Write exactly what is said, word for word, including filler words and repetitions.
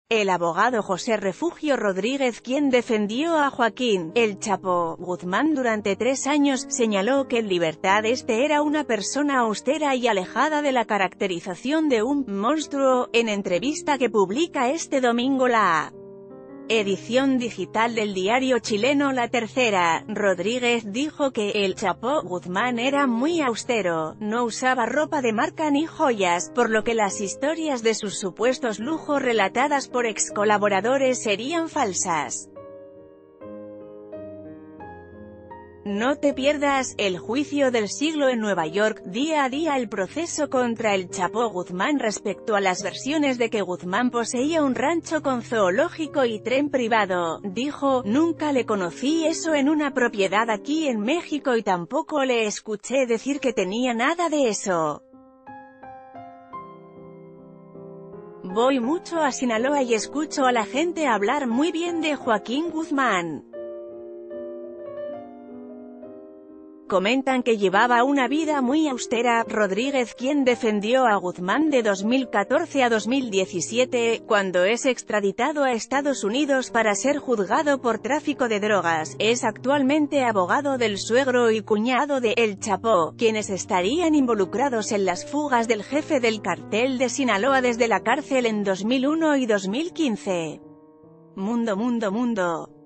El abogado José Refugio Rodríguez, quien defendió a Joaquín "El Chapo" Guzmán durante tres años, señaló que en libertad este era una persona austera y alejada de la caracterización de un «monstruo». En entrevista que publica este domingo la edición digital del diario chileno La Tercera, Rodríguez dijo que «El Chapo» Guzmán era muy austero, no usaba ropa de marca ni joyas, por lo que las historias de sus supuestos lujos relatadas por ex colaboradores serían falsas. No te pierdas El juicio del siglo en Nueva York, día a día el proceso contra El Chapo Guzmán. Respecto a las versiones de que Guzmán poseía un rancho con zoológico y tren privado, dijo: «Nunca le conocí eso en una propiedad aquí en México y tampoco le escuché decir que tenía nada de eso. Voy mucho a Sinaloa y escucho a la gente hablar muy bien de Joaquín Guzmán. Comentan que llevaba una vida muy austera». Rodríguez, quien defendió a Guzmán de dos mil catorce a dos mil diecisiete, cuando es extraditado a Estados Unidos para ser juzgado por tráfico de drogas, es actualmente abogado del suegro y cuñado de El Chapo, quienes estarían involucrados en las fugas del jefe del cartel de Sinaloa desde la cárcel en dos mil uno y dos mil quince. Mundo Mundo Mundo